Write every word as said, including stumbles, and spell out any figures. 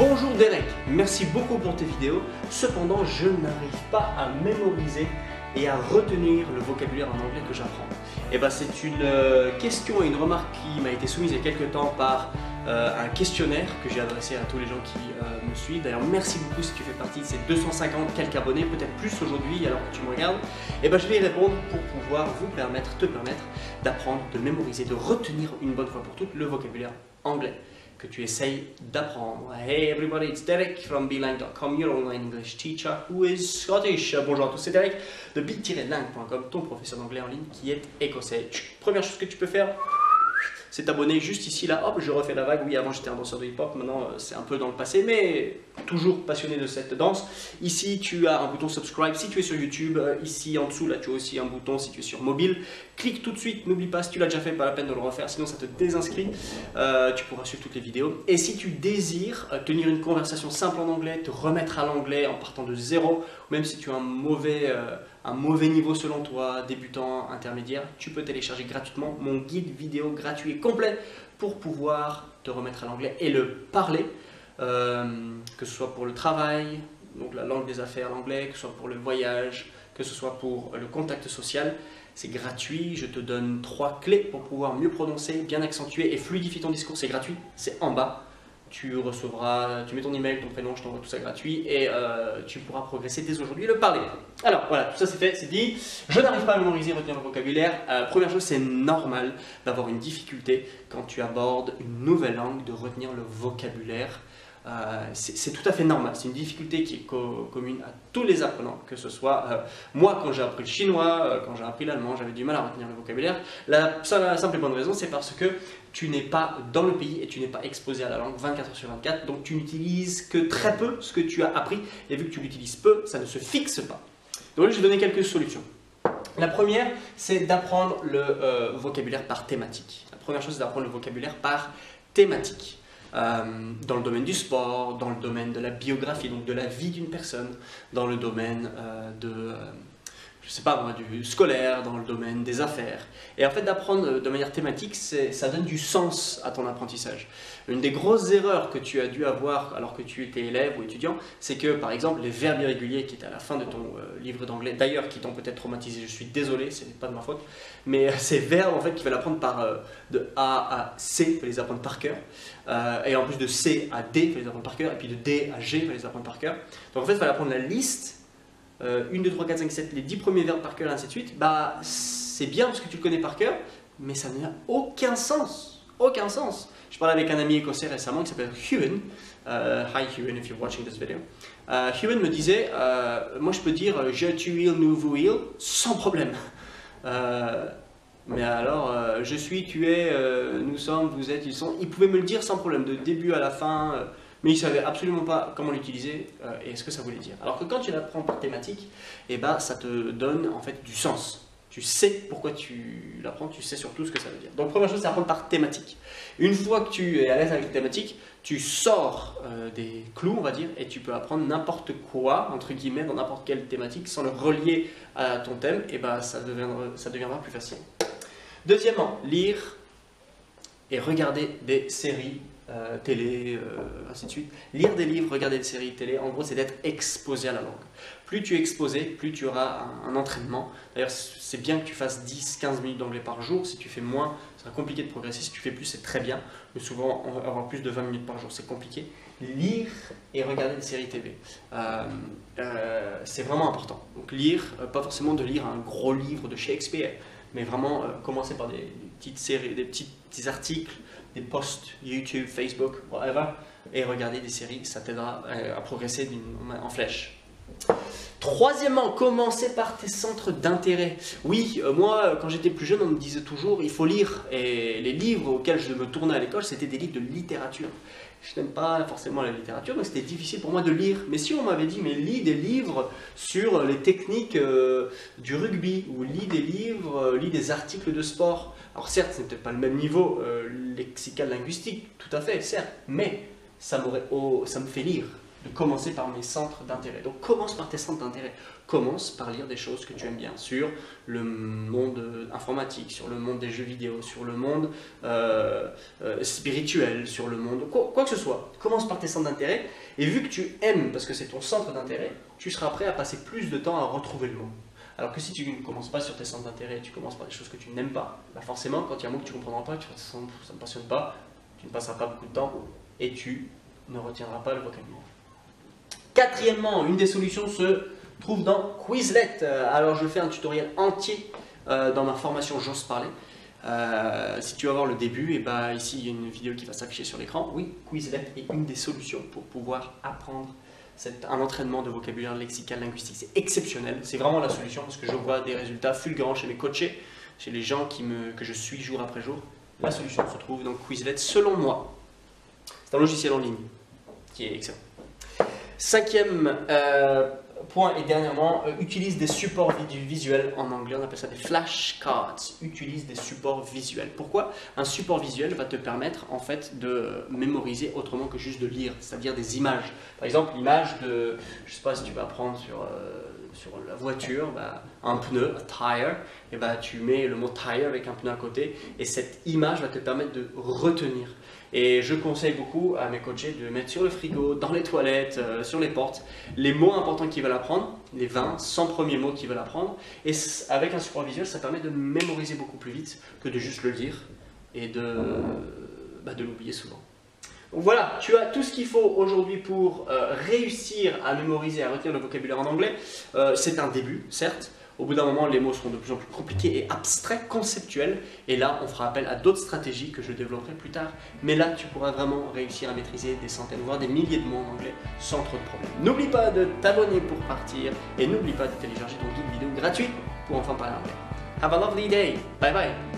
Bonjour Derek, merci beaucoup pour tes vidéos. Cependant, je n'arrive pas à mémoriser et à retenir le vocabulaire en anglais que j'apprends. Et ben, c'est une euh, question et une remarque qui m'a été soumise il y a quelques temps par euh, un questionnaire que j'ai adressé à tous les gens qui euh, me suivent. D'ailleurs, merci beaucoup si tu fais partie de ces deux cent cinquante quelques abonnés, peut-être plus aujourd'hui alors que tu me regardes. Et ben, je vais y répondre pour pouvoir vous permettre, te permettre d'apprendre, de mémoriser, de retenir une bonne fois pour toutes le vocabulaire anglais que tu essayes d'apprendre. Hey everybody, it's Derek from b lang dot com, your online English teacher who is Scottish. Bonjour à tous, c'est Derek de b tiret lang point com, ton professeur d'anglais en ligne qui est écossais. Première chose que tu peux faire, c'est t'abonner juste ici, là, hop, je refais la vague. Oui, avant j'étais un danseur de hip-hop, maintenant euh, c'est un peu dans le passé, mais toujours passionné de cette danse. Ici, tu as un bouton subscribe si tu es sur YouTube. Euh, ici, en dessous, là, tu as aussi un bouton si tu es sur mobile. Clique tout de suite, n'oublie pas, si tu l'as déjà fait, pas la peine de le refaire, sinon ça te désinscrit. Euh, tu pourras suivre toutes les vidéos. Et si tu désires euh, tenir une conversation simple en anglais, te remettre à l'anglais en partant de zéro, ou même si tu as un mauvais... Euh, un mauvais niveau selon toi, débutant, intermédiaire, tu peux télécharger gratuitement mon guide vidéo gratuit et complet pour pouvoir te remettre à l'anglais et le parler, euh, que ce soit pour le travail, donc la langue des affaires, l'anglais, que ce soit pour le voyage, que ce soit pour le contact social. C'est gratuit, je te donne trois clés pour pouvoir mieux prononcer, bien accentuer et fluidifier ton discours. C'est gratuit, c'est en bas. Tu recevras, tu mets ton email, ton prénom, je t'envoie tout ça gratuit et euh, tu pourras progresser dès aujourd'hui et le parler. Alors voilà, tout ça c'est fait, c'est dit. Je n'arrive pas à mémoriser, retenir le vocabulaire. Euh, première chose, c'est normal d'avoir une difficulté quand tu abordes une nouvelle langue de retenir le vocabulaire. Euh, c'est tout à fait normal, c'est une difficulté qui est co commune à tous les apprenants, que ce soit euh, moi quand j'ai appris le chinois, euh, quand j'ai appris l'allemand, j'avais du mal à retenir le vocabulaire. La, seule, la simple et bonne raison, c'est parce que tu n'es pas dans le pays et tu n'es pas exposé à la langue vingt-quatre heures sur vingt-quatre, donc tu n'utilises que très peu ce que tu as appris, et vu que tu l'utilises peu, ça ne se fixe pas. Donc là, je vais donner quelques solutions. La première, c'est d'apprendre le euh, vocabulaire par thématique. La première chose, c'est d'apprendre le vocabulaire par thématique. Euh, dans le domaine du sport, dans le domaine de la biographie, donc de la vie d'une personne, dans le domaine euh, de, euh, je sais pas moi, du scolaire, dans le domaine des affaires. Et en fait, d'apprendre de manière thématique, ça donne du sens à ton apprentissage. Une des grosses erreurs que tu as dû avoir alors que tu étais élève ou étudiant, c'est que par exemple les verbes irréguliers qui étaient à la fin de ton euh, livre d'anglais, d'ailleurs qui t'ont peut-être traumatisé, je suis désolé, ce n'est pas de ma faute, mais euh, ces verbes en fait qu'il fallait apprendre par euh, de A à C, il fallait les apprendre par cœur, euh, et en plus de C à D, il fallait les apprendre par cœur, et puis de D à G, il fallait les apprendre par cœur. Donc en fait, il fallait apprendre la liste, euh, un, deux, trois, quatre, cinq, sept, les dix premiers verbes par cœur, et ainsi de suite. Bah, c'est bien parce que tu le connais par cœur, mais ça n'a aucun sens, aucun sens. Je parlais avec un ami écossais récemment qui s'appelle Ewan. Uh, hi Ewan, if you're watching this video. Uh, Ewan me disait, uh, moi je peux dire je, tu, il, nous, vous, il, sans problème. Uh, mais alors, uh, je suis, tu es, uh, nous sommes, vous êtes, ils sont. Il pouvait me le dire sans problème, de début à la fin, uh, mais il ne savait absolument pas comment l'utiliser uh, et ce que ça voulait dire. Alors que quand tu l'apprends par thématique, eh ben, ça te donne en fait du sens. Tu sais pourquoi tu l'apprends, tu sais surtout ce que ça veut dire. Donc première chose, c'est apprendre par thématique. Une fois que tu es à l'aise avec la thématique, tu sors euh, des clous, on va dire, et tu peux apprendre n'importe quoi, entre guillemets, dans n'importe quelle thématique, sans le relier à ton thème, et ben ça deviendra, ça deviendra plus facile. Deuxièmement, lire et regarder des séries euh, télé, euh, ainsi de suite. Lire des livres, regarder des séries télé, en gros, c'est d'être exposé à la langue. Plus tu es exposé, plus tu auras un, un entraînement. D'ailleurs, c'est bien que tu fasses dix à quinze minutes d'anglais par jour. Si tu fais moins, ça sera compliqué de progresser. Si tu fais plus, c'est très bien. Mais souvent, avoir plus de vingt minutes par jour, c'est compliqué. Lire et regarder des séries T V. Euh, euh, c'est vraiment important. Donc lire, euh, pas forcément de lire un gros livre de Shakespeare, mais vraiment euh, commencer par des, des petites séries, des petits, petits articles, des posts YouTube, Facebook, whatever, et regarder des séries. Ça t'aidera euh, à progresser en flèche. Troisièmement, commencer par tes centres d'intérêt. Oui, euh, moi, quand j'étais plus jeune, on me disait toujours il faut lire. Et les livres auxquels je me tournais à l'école, c'était des livres de littérature. Je n'aime pas forcément la littérature, donc c'était difficile pour moi de lire. Mais si on m'avait dit mais lis des livres sur les techniques euh, du rugby, ou lis des livres, euh, lis des articles de sport. Alors certes, ce n'est peut-être pas le même niveau euh, lexical linguistique, tout à fait, certes, mais ça, m'aurait, oh, ça me fait lire. de commencer par mes centres d'intérêt. Donc commence par tes centres d'intérêt. Commence par lire des choses que tu aimes bien sur le monde informatique, sur le monde des jeux vidéo, sur le monde euh, euh, spirituel, sur le monde quoi, quoi que ce soit. Commence par tes centres d'intérêt et vu que tu aimes, parce que c'est ton centre d'intérêt, tu seras prêt à passer plus de temps à retrouver le mot. Alors que si tu ne commences pas sur tes centres d'intérêt, tu commences par des choses que tu n'aimes pas, bah forcément quand il y a un mot que tu ne comprendras pas, tu vas te dire ça ne me passionne pas, tu ne passeras pas beaucoup de temps et tu ne retiendras pas le vocabulaire. Quatrièmement, une des solutions se trouve dans Quizlet. Alors je fais un tutoriel entier euh, dans ma formation J'ose parler. Euh, si tu vas voir le début, et bah ici il y a une vidéo qui va s'afficher sur l'écran. Oui, Quizlet est une des solutions pour pouvoir apprendre cette, un entraînement de vocabulaire lexical linguistique. C'est exceptionnel, c'est vraiment la solution parce que je vois des résultats fulgurants chez mes coachés, chez les gens qui me, que je suis jour après jour. La solution se trouve dans Quizlet selon moi. C'est un logiciel en ligne qui est excellent. Cinquième euh, point et dernièrement, euh, utilise des supports visuels. En anglais, on appelle ça des flashcards. Utilise des supports visuels. Pourquoi? Un support visuel va te permettre en fait de mémoriser autrement que juste de lire, c'est-à-dire des images. Par exemple, l'image de, je sais pas si tu vas prendre sur, euh, sur la voiture, bah, un pneu, un tire, et bah, tu mets le mot tire avec un pneu à côté et cette image va te permettre de retenir. Et je conseille beaucoup à mes coachés de mettre sur le frigo, dans les toilettes, euh, sur les portes, les mots importants qu'ils veulent apprendre, les vingt, cent premiers mots qu'ils veulent apprendre. Et avec un support visuel, ça permet de mémoriser beaucoup plus vite que de juste le lire et de, bah, de l'oublier souvent. Donc voilà, tu as tout ce qu'il faut aujourd'hui pour euh, réussir à mémoriser, à retenir le vocabulaire en anglais. Euh, C'est un début, certes. Au bout d'un moment, les mots seront de plus en plus compliqués et abstraits, conceptuels. Et là, on fera appel à d'autres stratégies que je développerai plus tard. Mais là, tu pourras vraiment réussir à maîtriser des centaines, voire des milliers de mots en anglais sans trop de problèmes. N'oublie pas de t'abonner pour partir et n'oublie pas de télécharger ton guide vidéo gratuit pour enfin parler anglais. Have a lovely day. Bye bye.